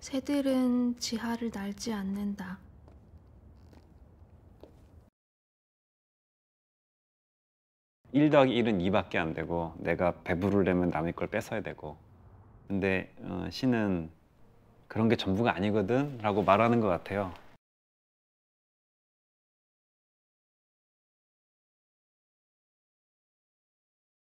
새들은 지하를 날지 않는다. 1 더하기 1은 2밖에 안 되고 내가 배부르려면 남의 걸 뺏어야 되고 근데 신은 그런 게 전부가 아니거든 라고 말하는 것 같아요.